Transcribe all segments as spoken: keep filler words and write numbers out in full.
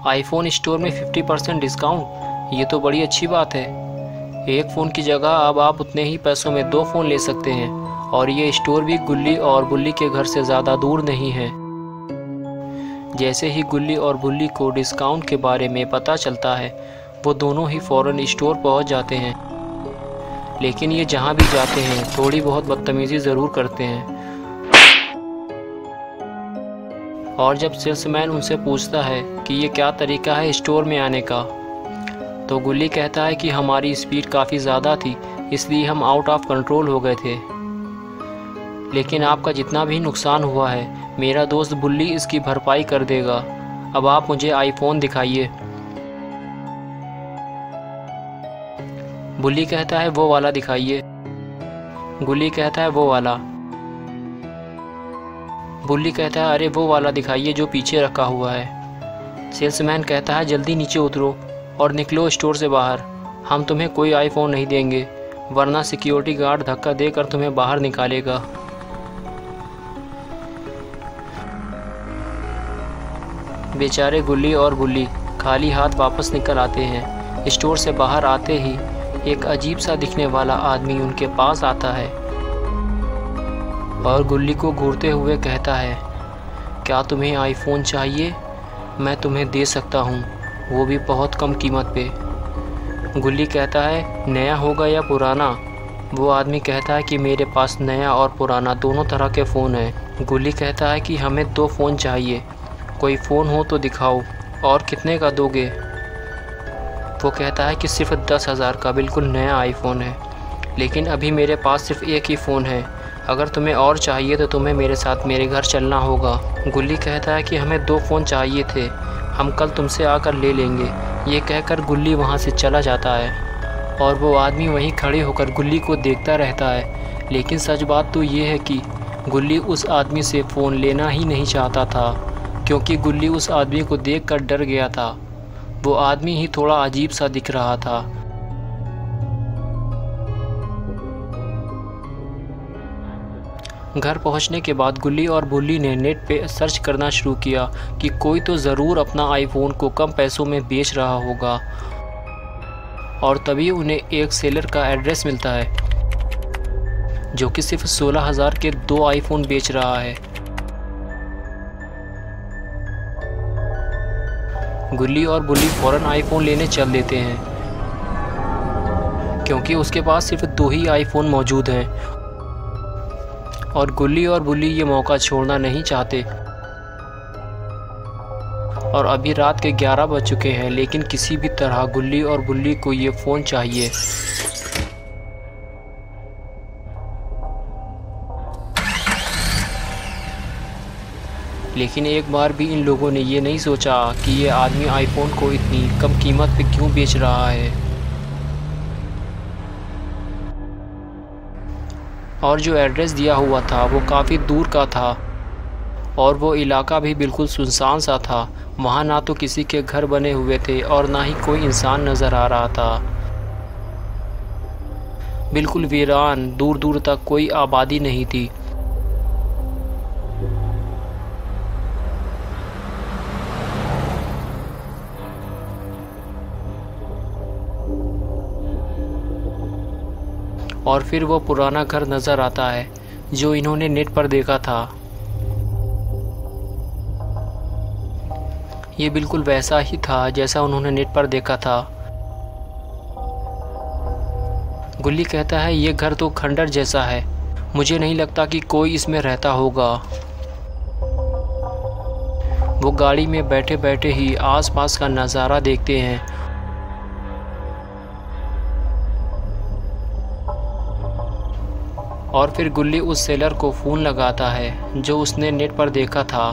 IPhone store में fifty percent discount, ये तो बड़ी अच्छी बात है। एक फ़ोन की जगह अब आप उतने ही पैसों में दो फ़ोन ले सकते हैं और ये स्टोर भी गुल्ली और बुल्ली के घर से ज़्यादा दूर नहीं है। जैसे ही गुल्ली और बुल्ली को डिस्काउंट के बारे में पता चलता है वो दोनों ही फ़ौरन स्टोर पहुंच जाते हैं। लेकिन ये जहां भी जाते हैं थोड़ी बहुत बदतमीज़ी ज़रूर करते हैं। और जब सेल्समैन उनसे पूछता है कि ये क्या तरीका है स्टोर में आने का, तो गुल्ली कहता है कि हमारी स्पीड काफ़ी ज़्यादा थी इसलिए हम आउट ऑफ कंट्रोल हो गए थे। लेकिन आपका जितना भी नुकसान हुआ है मेरा दोस्त बुल्ली इसकी भरपाई कर देगा। अब आप मुझे आईफोन दिखाइए। बुल्ली कहता है वो वाला दिखाइए। गुल्ली कहता है वो वाला। बुल्ली कहता है अरे वो वाला दिखाइए जो पीछे रखा हुआ है। सेल्समैन कहता है जल्दी नीचे उतरो और निकलो स्टोर से बाहर। हम तुम्हें कोई आईफोन नहीं देंगे वरना सिक्योरिटी गार्ड धक्का देकर तुम्हें बाहर निकालेगा। बेचारे गुल्ली और बुल्ली खाली हाथ वापस निकल आते हैं। स्टोर से बाहर आते ही एक अजीब सा दिखने वाला आदमी उनके पास आता है और गुल्ली को घूरते हुए कहता है क्या तुम्हें आईफोन चाहिए? मैं तुम्हें दे सकता हूँ, वो भी बहुत कम कीमत पे। गुल्ली कहता है नया होगा या पुराना? वो आदमी कहता है कि मेरे पास नया और पुराना दोनों तरह के फ़ोन हैं। गुल्ली कहता है कि हमें दो फ़ोन चाहिए, कोई फ़ोन हो तो दिखाओ। और कितने का दोगे? वो कहता है कि सिर्फ दस हज़ार का बिल्कुल नया आईफोन है, लेकिन अभी मेरे पास सिर्फ एक ही फ़ोन है। अगर तुम्हें और चाहिए तो तुम्हें मेरे साथ मेरे घर चलना होगा। गुल्ली कहता है कि हमें दो फ़ोन चाहिए थे, हम कल तुमसे आकर ले लेंगे। ये कहकर गुल्ली वहाँ से चला जाता है और वो आदमी वहीं खड़े होकर गुल्ली को देखता रहता है। लेकिन सच बात तो ये है कि गुल्ली उस आदमी से फ़ोन लेना ही नहीं चाहता था, क्योंकि गुल्ली उस आदमी को देखकर डर गया था। वो आदमी ही थोड़ा अजीब सा दिख रहा था। घर पहुंचने के बाद गुल्ली और बुल्ली ने नेट पे सर्च करना शुरू किया कि कोई तो ज़रूर अपना आईफोन को कम पैसों में बेच रहा होगा। और तभी उन्हें एक सेलर का एड्रेस मिलता है जो कि सिर्फ सोलह हज़ार के दो आईफोन बेच रहा है। गुल्ली और बुल्ली फ़ौरन आईफोन लेने चल देते हैं क्योंकि उसके पास सिर्फ दो ही आईफोन मौजूद हैं और गुल्ली और बुल्ली ये मौका छोड़ना नहीं चाहते। और अभी रात के ग्यारह बज चुके हैं, लेकिन किसी भी तरह गुल्ली और बुल्ली को ये फ़ोन चाहिए। लेकिन एक बार भी इन लोगों ने ये नहीं सोचा कि ये आदमी आईफोन को इतनी कम कीमत पे क्यों बेच रहा है। और जो एड्रेस दिया हुआ था वो काफ़ी दूर का था और वो इलाका भी बिल्कुल सुनसान सा था। वहाँ ना तो किसी के घर बने हुए थे और ना ही कोई इंसान नज़र आ रहा था। बिल्कुल वीरान, दूर दूर तक कोई आबादी नहीं थी। और फिर वो पुराना घर नज़र आता है जो इन्होंने नेट पर देखा था। ये बिल्कुल वैसा ही था जैसा उन्होंने नेट पर देखा था। गुल्ली कहता है ये घर तो खंडर जैसा है, मुझे नहीं लगता कि कोई इसमें रहता होगा। वो गाड़ी में बैठे बैठे ही आसपास का नज़ारा देखते हैं और फिर गुल्ली उस सेलर को फ़ोन लगाता है जो उसने नेट पर देखा था,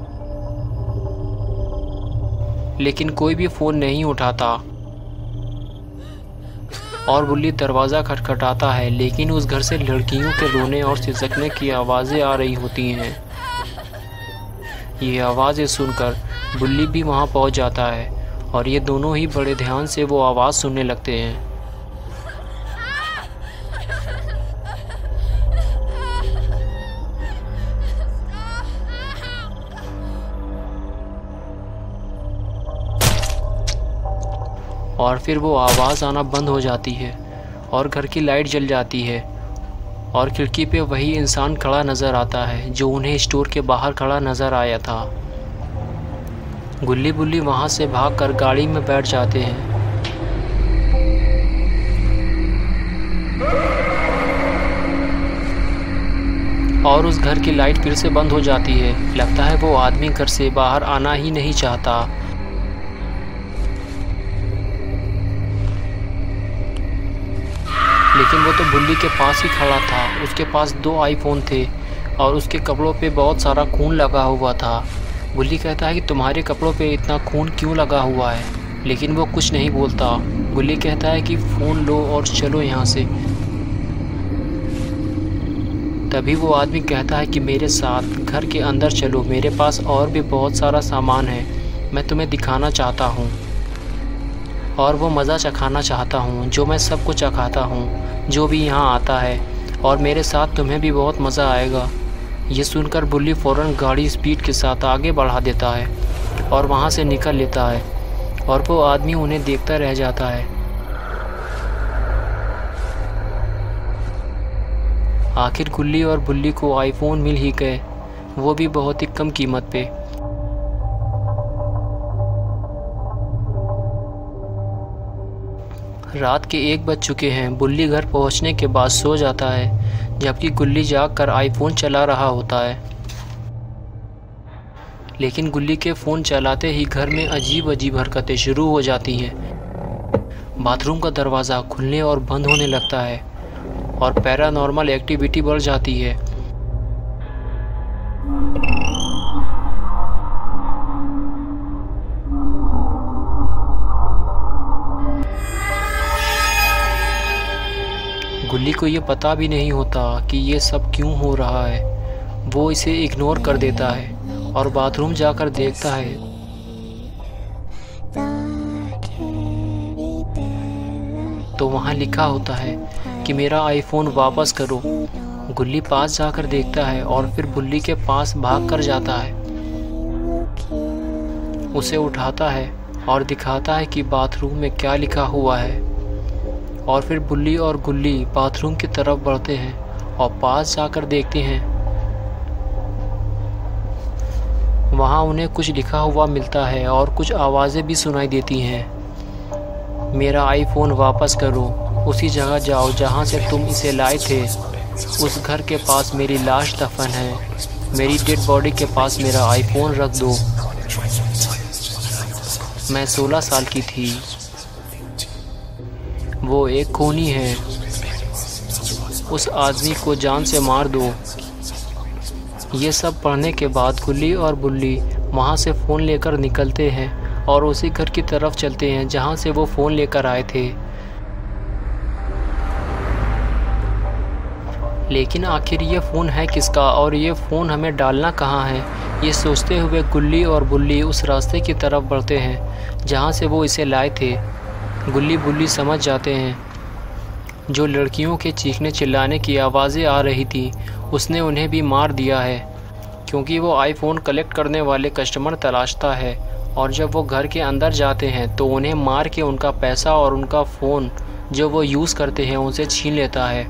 लेकिन कोई भी फ़ोन नहीं उठाता। और गुल्ली दरवाज़ा खटखटाता है, लेकिन उस घर से लड़कियों के रोने और सिसकने की आवाज़ें आ रही होती हैं। ये आवाज़ें सुनकर गुल्ली भी वहाँ पहुँच जाता है और ये दोनों ही बड़े ध्यान से वो आवाज़ सुनने लगते हैं। और फिर वो आवाज़ आना बंद हो जाती है और घर की लाइट जल जाती है और खिड़की पे वही इंसान खड़ा नज़र आता है जो उन्हें स्टोर के बाहर खड़ा नज़र आया था। गुल्ली बुल्ली वहाँ से भागकर गाड़ी में बैठ जाते हैं। और उस घर की लाइट फिर से बंद हो जाती है। लगता है वो आदमी घर से बाहर आना ही नहीं चाहता। लेकिन वो तो बुल्ली के पास ही खड़ा था। उसके पास दो आईफोन थे और उसके कपड़ों पे बहुत सारा खून लगा हुआ था। बुल्ली कहता है कि तुम्हारे कपड़ों पे इतना खून क्यों लगा हुआ है, लेकिन वो कुछ नहीं बोलता। बुल्ली कहता है कि फ़ोन लो और चलो यहाँ से। तभी वो आदमी कहता है कि मेरे साथ घर के अंदर चलो, मेरे पास और भी बहुत सारा सामान है, मैं तुम्हें दिखाना चाहता हूँ और वो मज़ा चखाना चाहता हूँ जो मैं सबको चखाता हूँ जो भी यहाँ आता है, और मेरे साथ तुम्हें भी बहुत मज़ा आएगा। ये सुनकर बुल्ली फ़ौरन गाड़ी स्पीड के साथ आगे बढ़ा देता है और वहाँ से निकल लेता है और वो आदमी उन्हें देखता रह जाता है। आखिर गुल्ली और बुल्ली को आईफोन मिल ही गए, वो भी बहुत ही कम कीमत पे। रात के एक बज चुके हैं। बुल्ली घर पहुंचने के बाद सो जाता है, जबकि गुल्ली जागकर आईफोन चला रहा होता है। लेकिन गुल्ली के फ़ोन चलाते ही घर में अजीब अजीब हरकतें शुरू हो जाती हैं। बाथरूम का दरवाज़ा खुलने और बंद होने लगता है और पैरानॉर्मल एक्टिविटी बढ़ जाती है। गुल्ली को ये पता भी नहीं होता कि ये सब क्यों हो रहा है। वो इसे इग्नोर कर देता है और बाथरूम जाकर देखता है तो वहाँ लिखा होता है कि मेरा आईफोन वापस करो। गुल्ली पास जाकर देखता है और फिर बुल्ली के पास भाग कर जाता है, उसे उठाता है और दिखाता है कि बाथरूम में क्या लिखा हुआ है। और फिर बुल्ली और गुल्ली बाथरूम की तरफ बढ़ते हैं और पास जाकर देखते हैं, वहाँ उन्हें कुछ लिखा हुआ मिलता है और कुछ आवाज़ें भी सुनाई देती हैं। मेरा आईफोन वापस करो, उसी जगह जाओ जहाँ से तुम इसे लाए थे, उस घर के पास मेरी लाश दफन है, मेरी डेड बॉडी के पास मेरा आईफोन रख दो। मैं सोलह साल की थी, वो एक खूनी है, उस आदमी को जान से मार दो। ये सब पढ़ने के बाद गुल्ली और बुल्ली वहाँ से फ़ोन लेकर निकलते हैं और उसी घर की तरफ चलते हैं जहाँ से वो फ़ोन लेकर आए थे। लेकिन आखिर ये फ़ोन है किसका और ये फ़ोन हमें डालना कहाँ है, ये सोचते हुए गुल्ली और बुल्ली उस रास्ते की तरफ बढ़ते हैं जहाँ से वो इसे लाए थे। गुल्ली बुल्ली समझ जाते हैं जो लड़कियों के चीखने चिल्लाने की आवाज़ें आ रही थी उसने उन्हें भी मार दिया है, क्योंकि वो आईफोन कलेक्ट करने वाले कस्टमर तलाशता है और जब वो घर के अंदर जाते हैं तो उन्हें मार के उनका पैसा और उनका फ़ोन जो वो यूज़ करते हैं उनसे छीन लेता है।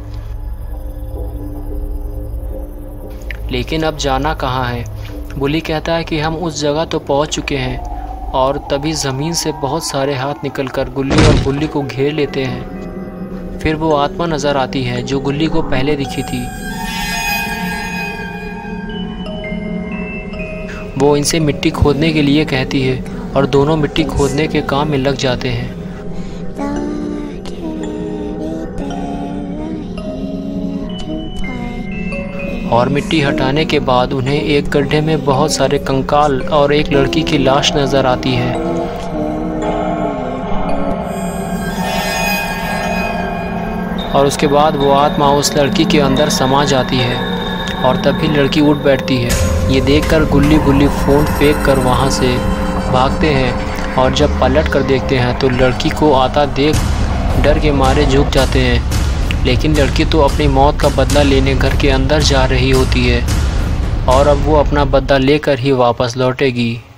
लेकिन अब जाना कहाँ है? बुल्ली कहता है कि हम उस जगह तो पहुँच चुके हैं, और तभी ज़मीन से बहुत सारे हाथ निकलकर गुल्ली और बुल्ली को घेर लेते हैं। फिर वो आत्मा नज़र आती है जो गुल्ली को पहले दिखी थी। वो इनसे मिट्टी खोदने के लिए कहती है और दोनों मिट्टी खोदने के काम में लग जाते हैं। और मिट्टी हटाने के बाद उन्हें एक गड्ढे में बहुत सारे कंकाल और एक लड़की की लाश नज़र आती है। और उसके बाद वो आत्मा उस लड़की के अंदर समा जाती है और तभी लड़की उठ बैठती है। ये देखकर गुल्ली बुल्ली फ़ोन फेंक कर वहाँ से भागते हैं और जब पलट कर देखते हैं तो लड़की को आता देख डर के मारे झुक जाते हैं। लेकिन लड़की तो अपनी मौत का बदला लेने घर के अंदर जा रही होती है और अब वो अपना बदला लेकर ही वापस लौटेगी।